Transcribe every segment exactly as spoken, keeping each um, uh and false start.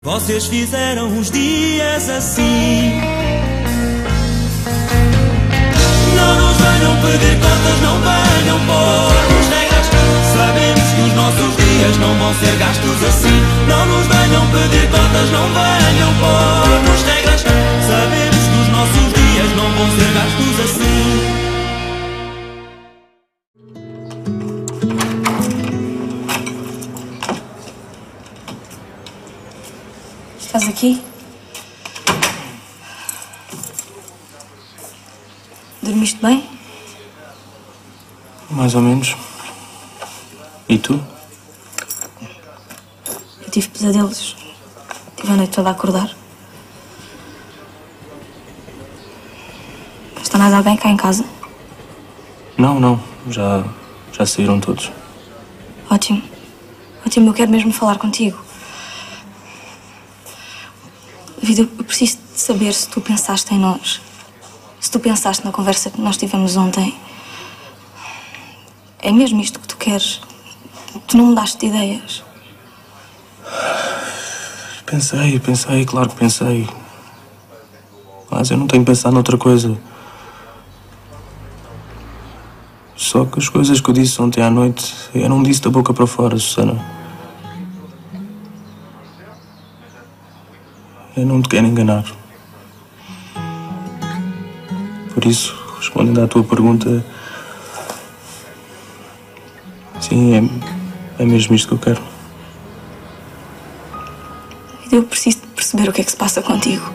Vocês fizeram os dias assim. Não nos venham pedir contas, não venham pôr-nos regras. Sabemos que os nossos dias não vão ser gastos assim. Não nos venham pedir contas, não venham pôr-nos regras. Sabemos que os nossos dias não vão ser gastos assim. Estás aqui? Dormiste bem? Mais ou menos. E tu? Eu tive pesadelos. Tive a noite toda a acordar. Está mais alguém cá em casa? Não, não. Já, já saíram todos. Ótimo. Ótimo, eu quero mesmo falar contigo. David, eu preciso de saber se tu pensaste em nós. Se tu pensaste na conversa que nós tivemos ontem. É mesmo isto que tu queres? Tu não me daste ideias? Pensei, pensei, claro que pensei. Mas eu não tenho pensado noutra coisa. Só que as coisas que eu disse ontem à noite, eu não disse da boca para fora, Susana. Eu não te quero enganar. Por isso, respondendo à tua pergunta, sim, é, é mesmo isto que eu quero. Eu preciso de perceber o que é que se passa contigo.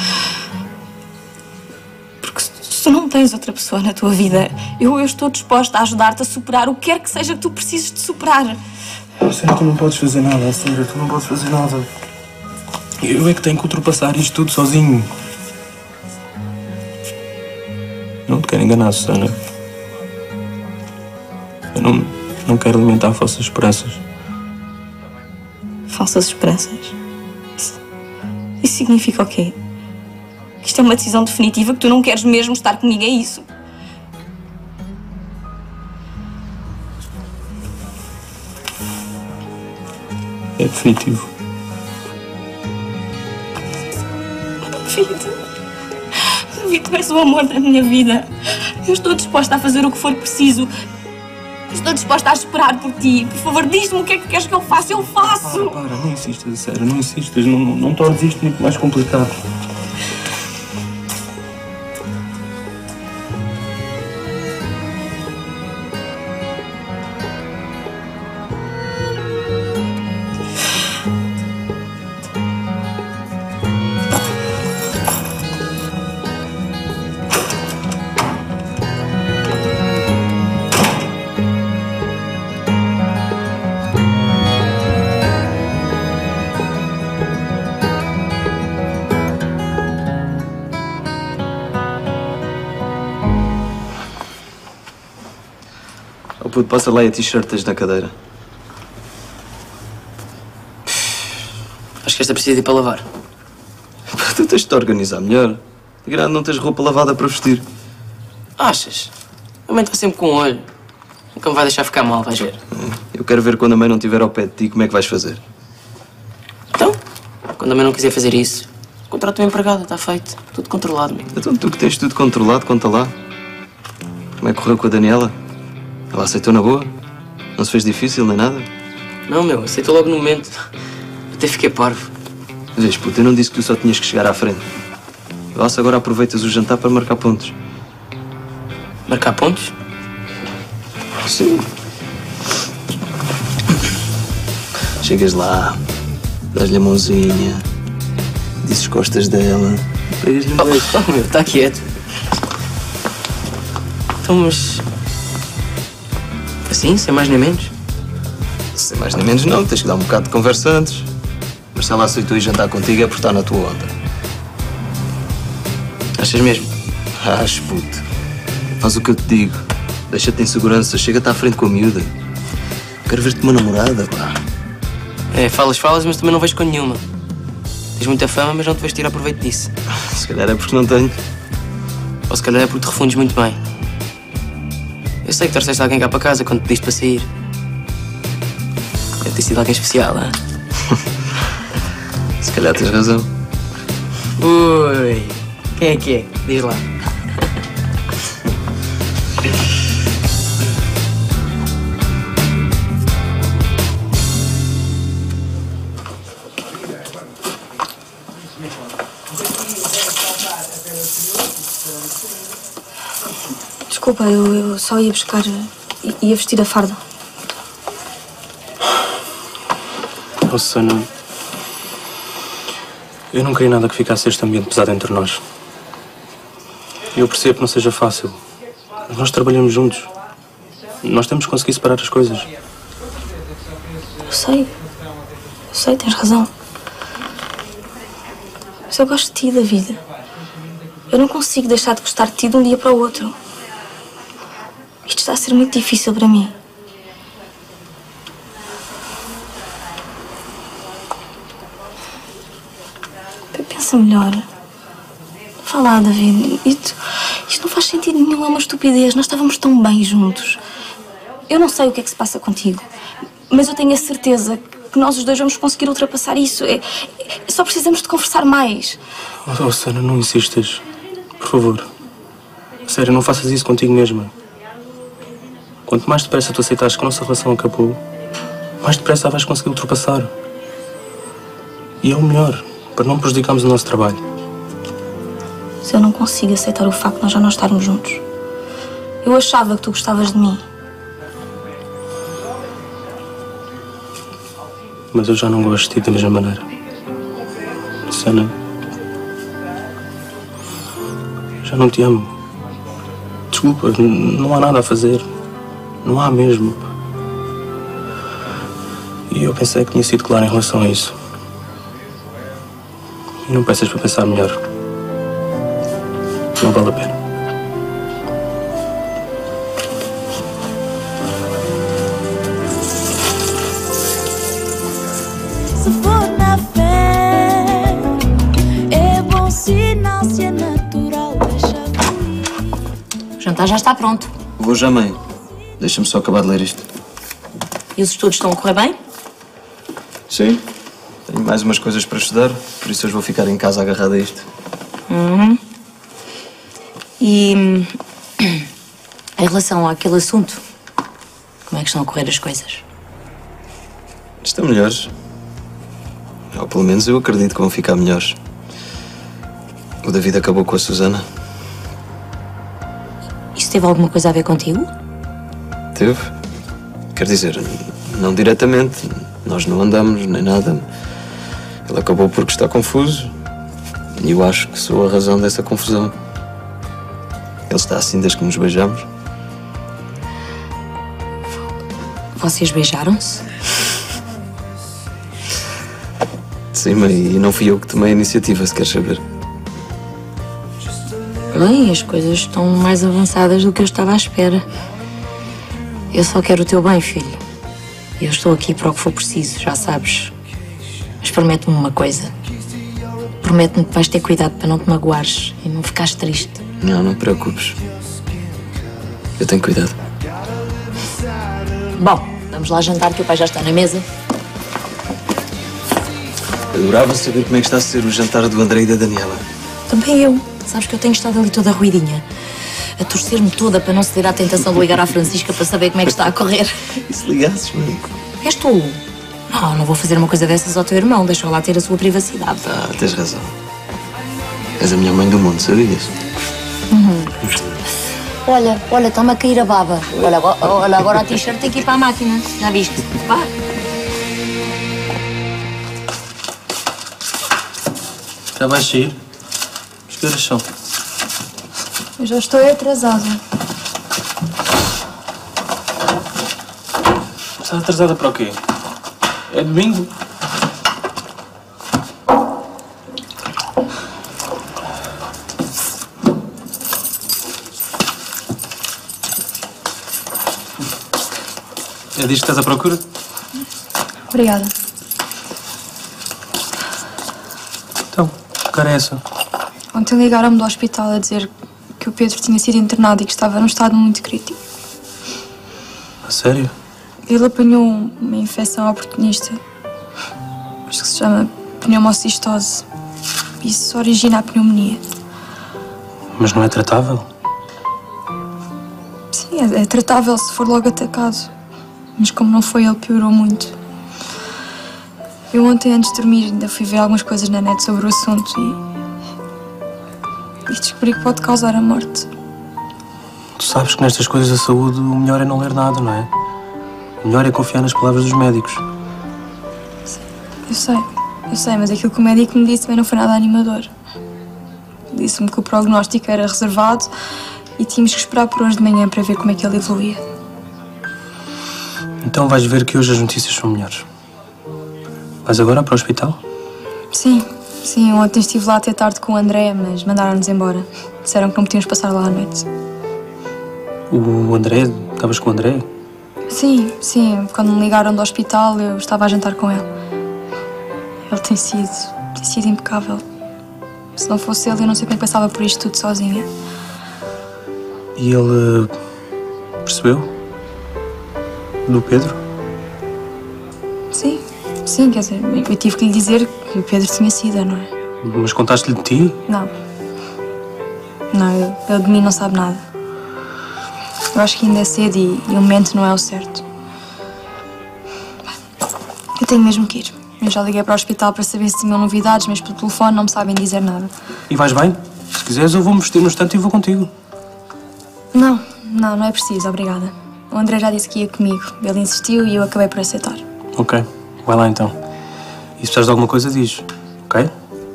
Porque se, se tu não tens outra pessoa na tua vida, eu, eu estou disposta a ajudar-te a superar o que quer que seja que tu precises de superar. Sério, tu não podes fazer nada, sério, tu não podes fazer nada. Eu é que tenho que ultrapassar isto tudo sozinho. Não te quero enganar, Susana. Eu não, não quero alimentar falsas esperanças. Falsas esperanças? Isso, isso significa o quê? Que isto é uma decisão definitiva, que tu não queres mesmo estar comigo, é isso? É definitivo. David, David, tu és o amor da minha vida. Eu estou disposta a fazer o que for preciso. Estou disposta a esperar por ti. Por favor, diz-me o que é que queres que eu faça. Eu faço. Para, para, não insistas, sério, não insistas. Não, não tornes isto muito mais complicado. Oh puto, passa lá e a t-shirt tens na cadeira. Acho que esta precisa de ir para lavar. Tu tens de te organizar melhor. De grande não tens roupa lavada para vestir. Achas? A mãe está sempre com um olho. Nunca me vai deixar ficar mal, vais ver. Eu quero ver quando a mãe não estiver ao pé de ti como é que vais fazer. Então, quando a mãe não quiser fazer isso, contrata uma empregada, está feito. Tudo controlado, amigo. Então tu que tens tudo controlado, conta lá. Como é que correu com a Daniela? Ela aceitou na boa? Não se fez difícil nem nada? Não, meu, aceitou logo no momento. Até fiquei parvo. Vês, puto, eu não disse que tu só tinhas que chegar à frente. Vá, se agora aproveitas o jantar para marcar pontos. Marcar pontos? Sim. Chegas lá, dás-lhe a mãozinha, dizes costas dela, pegas-lhe um beijo. Oh, oh, meu, está quieto. Então, mas... assim, sem mais nem menos? Sem mais nem menos não, tens que dar um bocado de conversa antes. Mas se ela aceitou ir jantar contigo é por estar na tua onda. Achas mesmo? Acho, puto. Faz o que eu te digo. Deixa-te em segurança, chega-te à frente com a miúda. Quero ver-te uma namorada, pá. É, falas, falas, mas também não vejo com nenhuma. Tens muita fama, mas não te vais tirar proveito disso. Se calhar é porque não tenho. Ou se calhar é porque te refundes muito bem. Eu sei que trouxeste alguém cá para casa quando te pediste para sair. Deve ter sido alguém especial, hein? Se calhar tens razão. Ui, quem é que é? Diz lá. Desculpa, eu, eu só ia buscar... ia vestir a farda. Oh, Susana, eu não queria nada que ficasse este ambiente pesado entre nós. Eu percebo que não seja fácil, mas nós trabalhamos juntos. Nós temos que conseguir separar as coisas. Eu sei. Eu sei, tens razão. Mas eu gosto de ti, David. Eu não consigo deixar de gostar de ti de um dia para o outro. Isto está a ser muito difícil para mim. Pensa melhor. Vá lá, David. Isto, isto não faz sentido nenhum, é uma estupidez. Nós estávamos tão bem juntos. Eu não sei o que é que se passa contigo, mas eu tenho a certeza que nós os dois vamos conseguir ultrapassar isso. É, é, só precisamos de conversar mais. Oh, oh, Susana, não insistas. Por favor. Sério, não faças isso contigo mesma. Quanto mais depressa tu aceitares que a nossa relação acabou, mais depressa a vais conseguir ultrapassar. E é o melhor, para não prejudicarmos o nosso trabalho. Mas eu não consigo aceitar o facto de nós já não estarmos juntos. Eu achava que tu gostavas de mim. Mas eu já não gosto de ti da mesma maneira. Susana, já não te amo. Desculpa, não há nada a fazer. Não há mesmo. E eu pensei que tinha sido claro em relação a isso. E não peças para pensar melhor. Não vale a pena. Se for na fé, é bom sinal, se é natural, deixa fluir. O jantar já está pronto. Vou já, mãe. Deixa-me só acabar de ler isto. E os estudos estão a correr bem? Sim. Tenho mais umas coisas para estudar, por isso hoje vou ficar em casa agarrado a isto. Uhum. E hum, em relação àquele assunto, como é que estão a correr as coisas? Estão melhores. Ou pelo menos eu acredito que vão ficar melhores. O David acabou com a Susana. Isso teve alguma coisa a ver contigo? Teve. Quer dizer, não diretamente. Nós não andamos, nem nada. Ele acabou porque está confuso. E eu acho que sou a razão dessa confusão. Ele está assim desde que nos beijamos. Vocês beijaram-se? Sim, mãe, e não fui eu que tomei a iniciativa, se queres saber. Bem, as coisas estão mais avançadas do que eu estava à espera. Eu só quero o teu bem, filho. Eu estou aqui para o que for preciso, já sabes. Mas promete-me uma coisa. Promete-me que vais ter cuidado para não te magoares e não ficares triste. Não, não te preocupes. Eu tenho cuidado. Bom, vamos lá jantar que o pai já está na mesa. Adorava saber como é que está a ser o jantar do André e da Daniela. Também eu. Sabes que eu tenho estado ali toda ruidinha. A torcer-me toda para não ceder à tentação de ligar à Francisca para saber como é que está a correr. E se ligasses, mãe? És tu? Não, não vou fazer uma coisa dessas ao teu irmão. Deixa-o lá ter a sua privacidade. Ah, tens razão. És a melhor mãe do mundo, sabias? Uhum. Olha, olha, está-me a cair a baba. Olha, agora, olha, agora a t-shirt tem que ir para a máquina. Já viste? Vá. Já vais sair? Mas que horas são? Eu já estou atrasada. Estás atrasada para o quê? É domingo? É disto que estás à procura? Obrigada. Então, que cara é essa? Ontem ligaram-me do hospital a dizer que o Pedro tinha sido internado e que estava num estado muito crítico. A sério? Ele apanhou uma infecção oportunista, acho que se chama pneumocistose. Isso origina a pneumonia. Mas não é tratável? Sim, é, é tratável se for logo atacado. Mas como não foi, ele piorou muito. Eu ontem, antes de dormir, ainda fui ver algumas coisas na net sobre o assunto e... e descobri que pode causar a morte. Tu sabes que nestas coisas da saúde o melhor é não ler nada, não é? O melhor é confiar nas palavras dos médicos. Eu sei, eu sei, mas aquilo que o médico me disse também não foi nada animador. Disse-me que o prognóstico era reservado e tínhamos que esperar por hoje de manhã para ver como é que ele evoluía. Então vais ver que hoje as notícias são melhores. Vais agora para o hospital? Sim, sim, ontem estive lá até tarde com o André, mas mandaram-nos embora. Disseram que não podíamos passar lá à noite. O André? Estavas com o André? Sim, sim, quando me ligaram do hospital eu estava a jantar com ele. Ele tem sido, tem sido impecável. Se não fosse ele, eu não sei como é que passava por isto tudo sozinha. E ele percebeu? Do Pedro? Sim, sim, quer dizer, eu tive que lhe dizer que o Pedro tinha sido, não é? Mas contaste-lhe de ti? Não. Não, ele, ele de mim não sabe nada. Eu acho que ainda é cedo e, e o momento não é o certo. Eu tenho mesmo que ir. Eu já liguei para o hospital para saber se tinham novidades, mas pelo telefone não me sabem dizer nada. E vais bem? Se quiseres eu vou-me vestir no instante e vou contigo. Não, não, não é preciso, obrigada. O André já disse que ia comigo. Ele insistiu e eu acabei por aceitar. Ok, vai lá então. E se precisares de alguma coisa, diz, ok?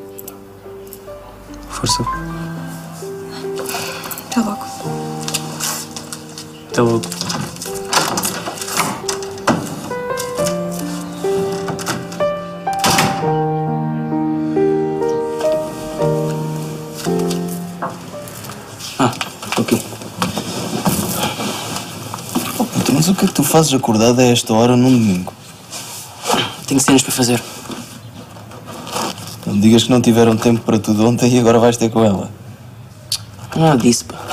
Força. Até logo. Até logo. Ah, ok. Oh, puto, mas o que é que tu fazes acordado a esta hora num domingo? Tenho cenas para fazer. Não me digas que não tiveram tempo para tudo ontem e agora vais ter com ela. Nada disso, pá.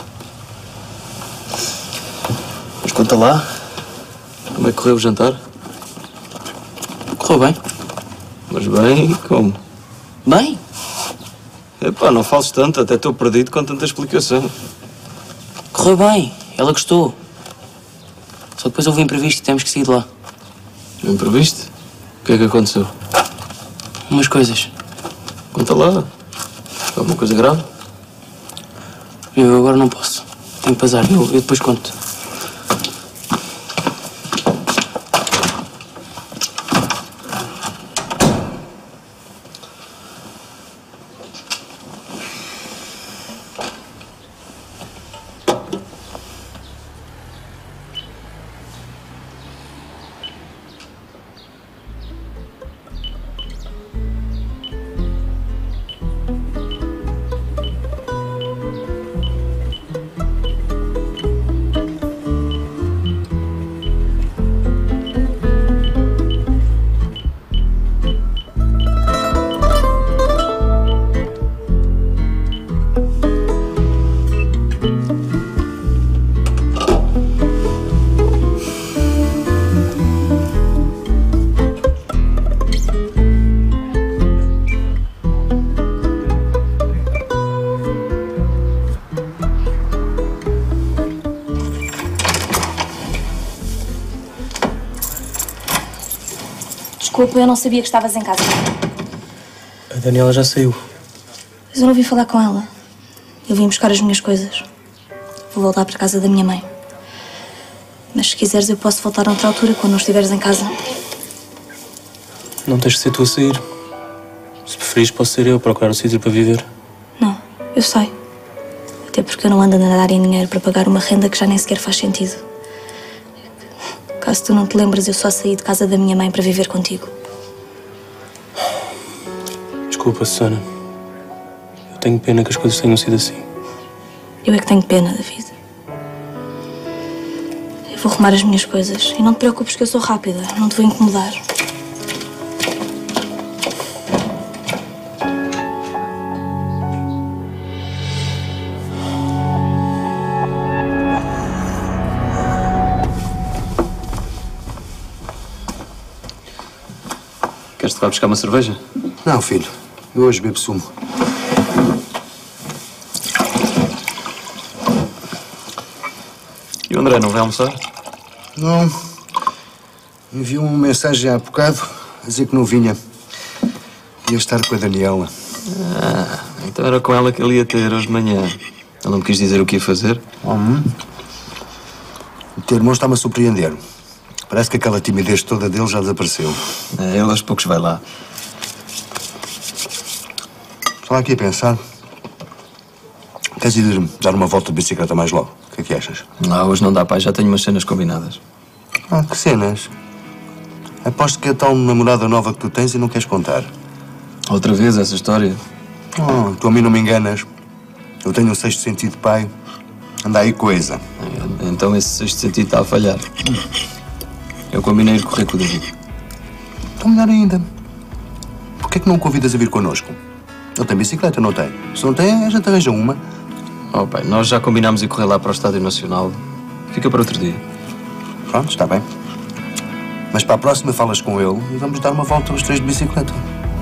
Mas conta lá. Como é que correu o jantar? Correu bem. Mas bem, como? Bem? Epá, não fales tanto, até estou perdido com tanta explicação. Correu bem. Ela gostou. Só depois houve um imprevisto e temos que sair de lá. Um imprevisto? O que é que aconteceu? Umas coisas. Conta lá. Alguma coisa grave? Eu agora não posso. Tenho que bazar. Eu, eu depois conto. Desculpa, eu não sabia que estavas em casa. A Daniela já saiu. Mas eu não vim falar com ela. Eu vim buscar as minhas coisas. Vou voltar para a casa da minha mãe. Mas se quiseres eu posso voltar noutra altura, quando não estiveres em casa. Não tens de ser tu a sair. Se preferires, posso ser eu a procurar um sítio para viver. Não, eu sei. Até porque eu não ando a nadar em dinheiro para pagar uma renda que já nem sequer faz sentido. Caso tu não te lembres, eu só saí de casa da minha mãe para viver contigo. Desculpa, Susana. Eu tenho pena que as coisas tenham sido assim. Eu é que tenho pena, David. Eu vou arrumar as minhas coisas. E não te preocupes que eu sou rápida. Não te vou incomodar. Queres-te vá buscar uma cerveja? Não, filho. Eu hoje bebo sumo. E o André não vai almoçar? Não. Enviou uma mensagem há bocado a dizer que não vinha. Ia estar com a Daniela. Ah, então era com ela que ele ia ter hoje de manhã. Ele não me quis dizer o que ia fazer? Hum. O teu irmão está-me a surpreender. Parece que aquela timidez toda dele já desapareceu. É, ele aos poucos vai lá. Estou aqui a pensar. Queres ir dar uma volta de bicicleta mais logo? O que é que achas? Ah, hoje não dá, pai. Já tenho umas cenas combinadas. Ah, que cenas? Aposto que é a tal namorada nova que tu tens e não queres contar. Outra vez essa história? Oh, tu a mim não me enganas. Eu tenho um sexto sentido de pai. Anda aí coisa. É, então esse sexto sentido está a falhar. Eu combinei ir correr com o David. Então melhor ainda. Porquê é que não o convidas a vir connosco? Ele tem bicicleta, não tem? Se não tem, a gente arranja uma. Oh, pai, nós já combinámos ir correr lá para o Estádio Nacional. Fica para outro dia. Pronto, está bem. Mas para a próxima falas com ele e vamos dar uma volta os três de bicicleta.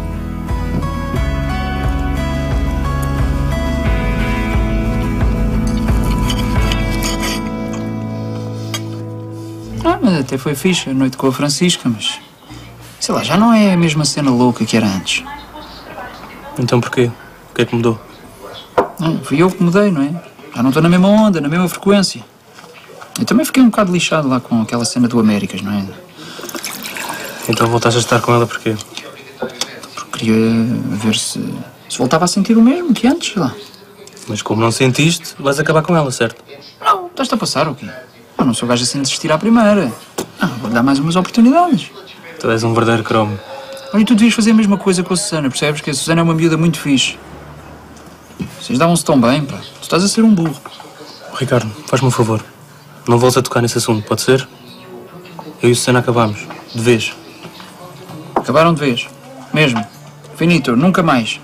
Ah, mas até foi fixe a noite com a Francisca, mas... sei lá, já não é a mesma cena louca que era antes. Então porquê? O que é que mudou? Não, fui eu que mudei, não é? Já não estou na mesma onda, na mesma frequência. Eu também fiquei um bocado lixado lá com aquela cena do Américas, não é? Então voltaste a estar com ela porquê? Porque queria ver se... se voltava a sentir o mesmo que antes, sei lá. Mas como não sentiste, vais acabar com ela, certo? Não, estás-te a passar ou quê? Eu não sou gajo assim de desistir à primeira. Ah, vou dar mais umas oportunidades. Tu és um verdadeiro cromo. Olha, tu devias fazer a mesma coisa com a Susana, percebes? Que a Susana é uma miúda muito fixe. Vocês davam-se tão bem, pá. Tu estás a ser um burro. Ricardo, faz-me um favor. Não voltes a tocar nesse assunto, pode ser? Eu e a Susana acabámos. De vez. Acabaram de vez. Mesmo. Finito, nunca mais.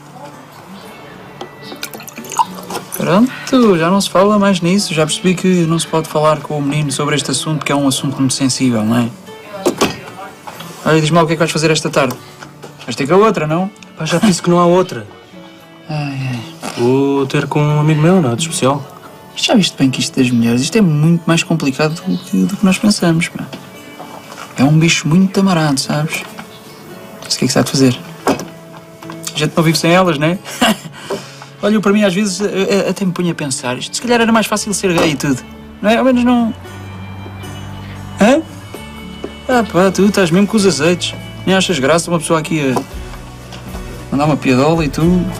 Pronto, já não se fala mais nisso. Já percebi que não se pode falar com o menino sobre este assunto, que é um assunto muito sensível, não é? Olha, diz-me lá o que é que vais fazer esta tarde. Vais ter com a outra, não? Pá, já te disse que não há outra. Ai, ai. Vou ter com um amigo meu, nada de especial. Já viste bem que isto das mulheres, isto é muito mais complicado do que, do que nós pensamos, pá. É um bicho muito amarado, sabes? Mas o que é que se há de fazer? A gente não vive sem elas, não é? Olha, eu para mim às vezes até me ponho a pensar, isto se calhar era mais fácil ser gay e tudo, não é? Ao menos não... Hã? Ah pá, tu estás mesmo com os azeites. Nem achas graça uma pessoa aqui a mandar uma piadola e tu...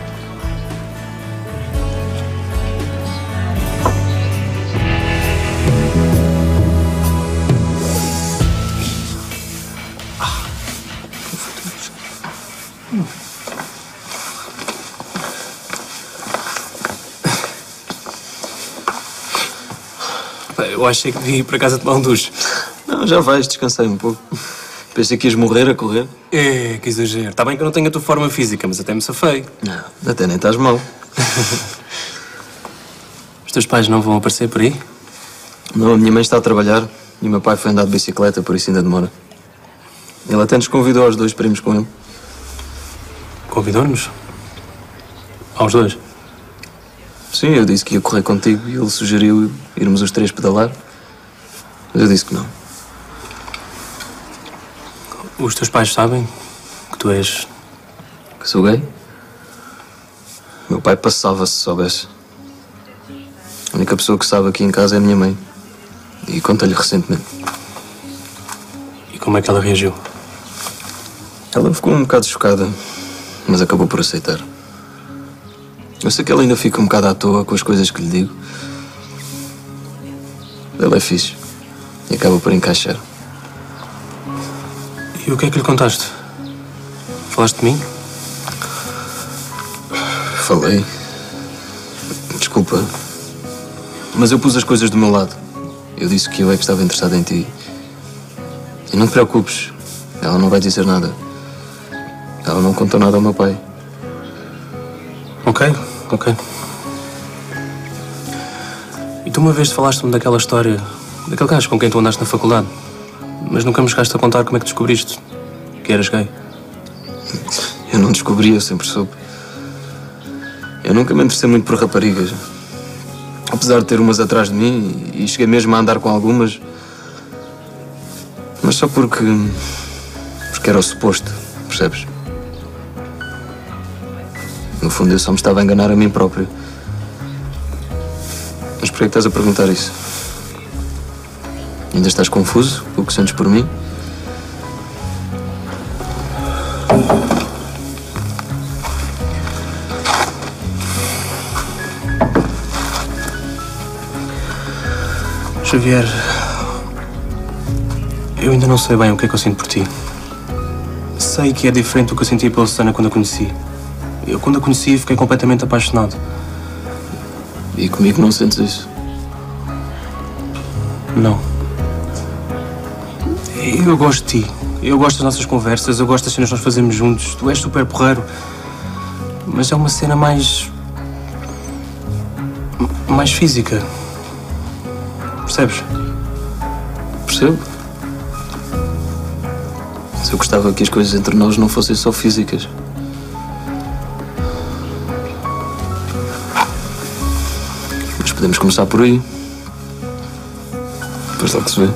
Eu achei que devia ir para casa tomar um duche. Não, já vais, descansei um pouco. Pensei que ias morrer a correr. É, que exagero. Está bem que eu não tenho a tua forma física, mas até me safei. Não, até nem estás mal. Os teus pais não vão aparecer por aí? Não, a minha mãe está a trabalhar e o meu pai foi andar de bicicleta, por isso ainda demora. Ele até nos convidou aos dois primos com ele. Convidou-nos? Aos dois? Sim, eu disse que ia correr contigo e ele sugeriu irmos os três pedalar. Mas eu disse que não. Os teus pais sabem que tu és... Que sou gay? Meu pai passava se soubesse. A única pessoa que sabe aqui em casa é a minha mãe. E conta-lhe recentemente. E como é que ela reagiu? Ela ficou um bocado chocada, mas acabou por aceitar. Eu sei que ela ainda fica um bocado à toa com as coisas que lhe digo. Ele é fixe e acaba por encaixar. E o que é que lhe contaste? Falaste de mim? Falei. Desculpa. Mas eu pus as coisas do meu lado. Eu disse que eu é que estava interessado em ti. E não te preocupes. Ela não vai dizer nada. Ela não contou nada ao meu pai. Ok, ok. E tu uma vez falaste-me daquela história, daquele gajo com quem tu andaste na faculdade, mas nunca me chegaste a contar como é que descobriste que eras gay. Eu não descobri, eu sempre soube. Eu nunca me interessei muito por raparigas. Apesar de ter umas atrás de mim, e cheguei mesmo a andar com algumas. Mas só porque... porque era o suposto, percebes? No fundo, eu só me estava a enganar a mim próprio. Mas por que é que estás a perguntar isso? Ainda estás confuso com o que sentes por mim? Xavier, eu ainda não sei bem o que é que eu sinto por ti. Sei que é diferente do que eu sentia pela Susana quando a conheci. Eu, quando a conheci, fiquei completamente apaixonado. E comigo não sentes isso? Não. Eu gosto de ti. Eu gosto das nossas conversas, eu gosto das cenas que nós fazemos juntos. Tu és super porreiro. Mas é uma cena mais... mais física. Percebes? Percebo. Se eu gostava que as coisas entre nós não fossem só físicas. Mas podemos começar por aí. Depois logo se vê.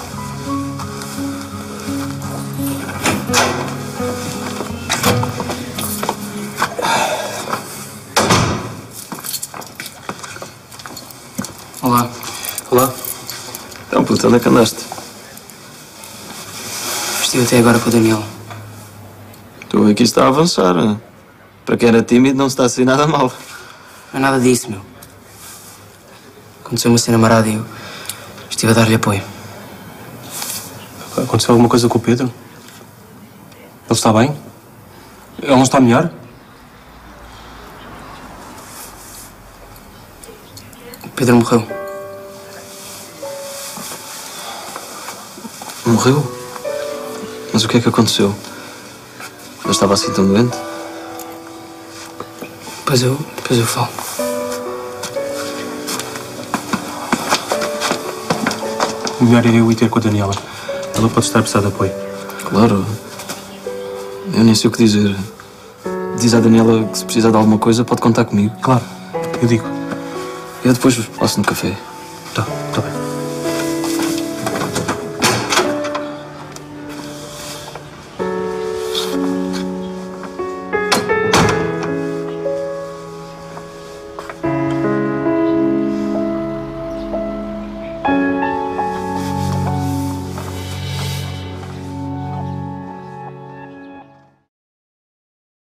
Olá. Olá. Então, puto, onde é que andaste? Estive até agora com o Daniel. Estou a ver que isso está a avançar. Hein? Para quem era tímido, não se está a sair nada mal. Não é nada disso, meu. Aconteceu uma cena marada e eu estive a dar-lhe apoio. Aconteceu alguma coisa com o Pedro? Ele está bem? Ele não está melhor? O Pedro morreu. Morreu? Mas o que é que aconteceu? Ele estava assim tão doente? Depois eu, depois eu falo. O melhor é eu ir ter com a Daniela. Ela pode estar a precisar de apoio. Claro. Eu nem sei o que dizer. Diz à Daniela que se precisar de alguma coisa pode contar comigo. Claro, eu digo. Eu depois passo no café. Tá, tá bem.